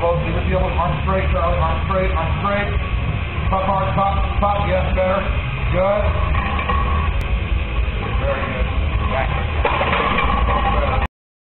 elbows, leave it the elbows, arm straight, Charlie, arm straight, arm straight. Top hard, top, top, yes, better. Good.